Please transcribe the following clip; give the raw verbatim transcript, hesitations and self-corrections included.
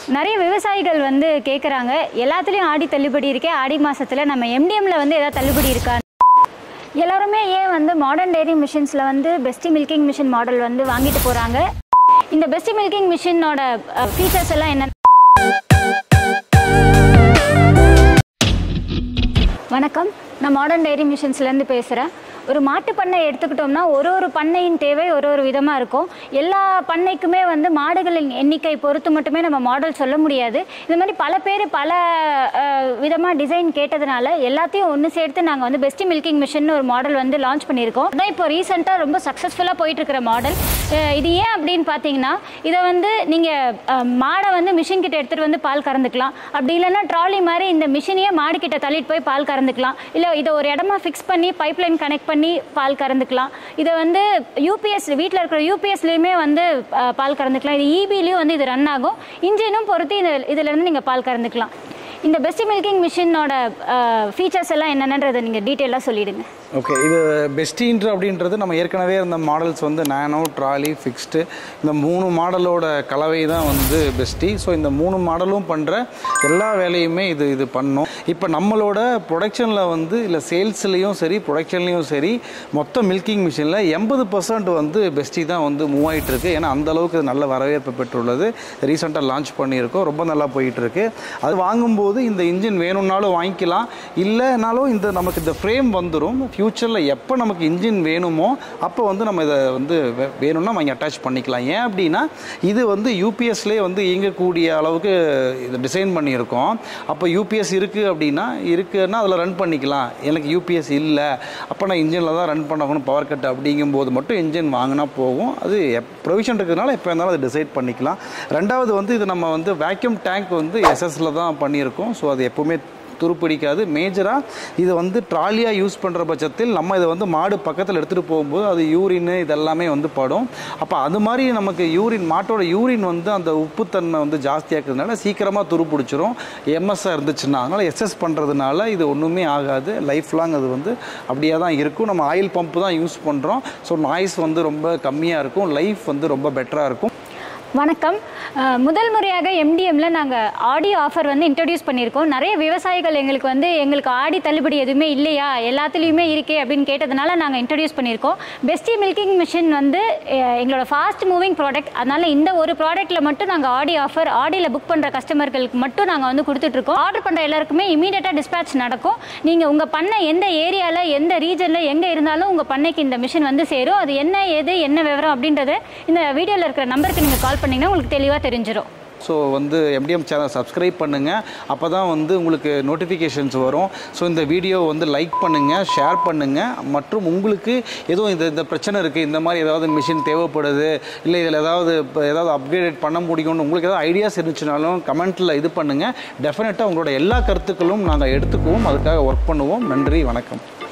நிறைய விவசாயிகள் வந்து கேட்குறாங்க, எல்லாத்துலேயும் ஆடி தள்ளுபடி இருக்கே, ஆடி மாதத்தில் நம்ம எம்டிஎம்ல வந்து ஏதாவது தள்ளுபடி இருக்கா? எல்லாருமே ஏன் வந்து மாடர்ன் டெய்ரி மிஷின்ஸில் வந்து பெஸ்டி மில்கிங் மிஷின் மாடல் வந்து வாங்கிட்டு போகிறாங்க? இந்த பெஸ்டி மில்கிங் மிஷினோட ஃபீச்சர்ஸ் எல்லாம் என்ன? வணக்கம், நான் மாடர்ன் டெய்ரி மிஷின்ஸ்லேருந்து பேசுகிறேன். ஒரு மாட்டு பண்ணை எடுத்துக்கிட்டோம்னா ஒரு ஒரு பண்ணையின் தேவை ஒரு ஒரு விதமாக இருக்கும். எல்லா பண்ணைக்குமே வந்து மாடுகளின் எண்ணிக்கை பொறுத்து மட்டுமே நம்ம மாடல் சொல்ல முடியாது. இந்த மாதிரி பல பேர் பல விதமாக டிசைன் கேட்டதுனால எல்லாத்தையும் ஒன்று சேர்த்து நாங்கள் வந்து பெஸ்டி மில்கிங் மிஷின் ஒரு மாடல் வந்து லான்ச் பண்ணியிருக்கோம். அதான் இப்போ ரீசெண்டாக ரொம்ப சக்ஸஸ்ஃபுல்லாக போயிட்டுருக்கிற மாடல். இது ஏன் அப்படின்னு பார்த்தீங்கன்னா, இதை வந்து நீங்கள் மாடை வந்து மிஷின் கிட்ட எடுத்துகிட்டு வந்து பால் கறந்துக்கலாம். அப்படி இல்லைன்னா ட்ராலி மாதிரி இந்த மிஷினையே மாடு கிட்ட தள்ளிட்டு போய் பால் கறந்துக்கலாம். இல்லை இதை ஒரு இடமா ஃபிக்ஸ் பண்ணி பைப் லைன் கனெக்ட் பண்ணி பால் கறந்துக்கலாம். இதை வந்து யூபிஎஸ் வீட்டில் இருக்கிற யூபிஎஸ்லேயுமே வந்து பால் கறந்துக்கலாம். இது இபிலையும் வந்து இது ரன் ஆகும். இன்ஜினும் பொறுத்து இது இதிலேருந்து நீங்கள் பால் கறந்துக்கலாம். இந்த பெஸ்டி மில்கிங் மிஷினோட ஃபீச்சர்ஸ் எல்லாம் என்னென்னன்றதை நீங்கள் டீட்டெயிலாக சொல்லிவிடுங்க. ஓகே, இது பெஸ்டின்ற அப்படின்றது நம்ம ஏற்கனவே இந்த மாடல்ஸ் வந்து நானோ, ட்ராலி, ஃபிக்ஸ்டு இந்த மூணு மாடலோட கலவை தான் வந்து பெஸ்டி. ஸோ இந்த மூணு மாடலும் பண்ணுற எல்லா வேலையுமே இது இது பண்ணும். இப்போ நம்மளோட ப்ரொடக்ஷனில் வந்து இல்லை சேல்ஸ்லேயும் சரி ப்ரொடக்ஷன்லேயும் சரி மொத்த மில்கிங் மிஷினில் எண்பது பர்சன்ட் வந்து பெஸ்டி தான் வந்து மூவ் ஆகிட்டு இருக்கு. ஏன்னா அந்தளவுக்கு நல்ல வரவேற்பு பெற்றுள்ளது. ரீசெண்டாக லான்ச் பண்ணியிருக்கோம், ரொம்ப நல்லா போயிட்டுருக்கு. அது வாங்கும்போது இந்த இன்ஜின் வேணும்னாலும் வாங்கிக்கலாம், இல்லைனாலும் இந்த நமக்கு இந்த ஃப்ரேம் வந்துடும். ஃப்யூச்சரில் எப்போ நமக்கு இன்ஜின் வேணுமோ அப்போ வந்து நம்ம இதை வந்து வேணும்னா வாங்கி அட்டாச் பண்ணிக்கலாம். ஏன் அப்படின்னா இது வந்து யூபிஎஸ்லேயே வந்து இயங்கக்கூடிய அளவுக்கு இது டிசைன் பண்ணியிருக்கோம். அப்போ யூபிஎஸ் இருக்குது அப்படின்னா இருக்குன்னா அதில் ரன் பண்ணிக்கலாம். எனக்கு யூபிஎஸ் இல்லை, அப்போ நான் இன்ஜினில் தான் ரன் பண்ணணும், பவர் கட் அப்படிங்கும்போது மட்டும் இன்ஜின் வாங்கினா போகும். அது ப்ரொவிஷன் இருக்கிறதுனால எப்போ இருந்தாலும் அதை டிசைட் பண்ணிக்கலாம். ரெண்டாவது வந்து இது நம்ம வந்து வேக்யூம் டேங்க் வந்து எஸ்எஸ்ல தான் பண்ணியிருக்கோம். ஸோ அது எப்போவுமே துருப்பிடிக்காது. மேஜராக இதை வந்து ட்ராலியாக யூஸ் பண்ணுற பட்சத்தில் நம்ம இதை வந்து மாடு பக்கத்தில் எடுத்துகிட்டு போகும்போது அது யூரின் இதெல்லாமே வந்து படும். அப்போ அது மாதிரி நமக்கு யூரின் மாட்டோட யூரின் வந்து அந்த உப்புத்தன்மை வந்து ஜாஸ்தியாக்குறதுனால சீக்கிரமாக துருப்பிடிச்சிரும் எம்எஸ்ஸாக இருந்துச்சுன்னா. அதனால் எஸ்எஸ் பண்ணுறதுனால இது ஒன்றுமே ஆகாது. லைஃப் லாங் அது வந்து அப்படியே தான் இருக்கும். நம்ம ஆயில் பம்ப்பு தான் யூஸ் பண்ணுறோம். ஸோ நாய்ஸ் வந்து ரொம்ப கம்மியாக இருக்கும், லைஃப் வந்து ரொம்ப பெட்டராக இருக்கும். வணக்கம், முதல் முறையாக எம்டிஎம்ல நாங்கள் ஆடி ஆஃபர் வந்து இன்ட்ரடியூஸ் பண்ணியிருக்கோம். நிறைய விவசாயிகள் எங்களுக்கு வந்து எங்களுக்கு ஆடி தள்ளுபடி எதுவுமே இல்லையா, எல்லாத்துலேயுமே இருக்கே அப்படின்னு கேட்டதுனால நாங்கள் இன்ட்ரடியூஸ் பண்ணியிருக்கோம். பெஸ்டி மில்கிங் மிஷின் வந்து எங்களோட ஃபாஸ்ட் மூவிங் ப்ராடக்ட். அதனால் இந்த ஒரு ப்ராடக்ட்டில் மட்டும் நாங்கள் ஆடி ஆஃபர் ஆடியில் புக் பண்ணுற கஸ்டமர்களுக்கு மட்டும் நாங்கள் வந்து கொடுத்துட்ருக்கோம். ஆர்டர் பண்ணுற எல்லாருக்குமே இமீடியட்டாக டிஸ்பேச் நடக்கும். நீங்கள் உங்கள் பண்ணை எந்த ஏரியாவில் எந்த ரீஜனில் எங்கே இருந்தாலும் உங்கள் பண்ணைக்கு இந்த மிஷின் வந்து சேரும். அது என்ன ஏது என்ன விவரம் அப்படின்றத இந்த வீடியோவில் இருக்கிற நம்பருக்கு நீங்கள் கால் பண்ணிங்கன்னா உங்களுக்கு தெளிவாக தெரிஞ்சிடும். ஸோ வந்து எம்டிஎம் சேனல் சப்ஸ்கிரைப் பண்ணுங்கள், அப்போ தான் வந்து உங்களுக்கு நோட்டிஃபிகேஷன்ஸ் வரும். ஸோ இந்த வீடியோ வந்து லைக் பண்ணுங்கள், ஷேர் பண்ணுங்கள். மற்றும் உங்களுக்கு எதுவும் இந்த இந்த பிரச்சனை இருக்குது, இந்த மாதிரி ஏதாவது மிஷின் தேவைப்படுது, இல்லை இதில் ஏதாவது இப்போ ஏதாவது அப்கிரேட் பண்ண முடியும்னு உங்களுக்கு ஏதாவது ஐடியாஸ் இருந்துச்சுனாலும் கமெண்ட்டில் இது பண்ணுங்கள். டெஃபினட்டாக உங்களோட எல்லா கருத்துக்களும் நாங்கள் எடுத்துக்குவோம், அதுக்காக ஒர்க் பண்ணுவோம். நன்றி, வணக்கம்.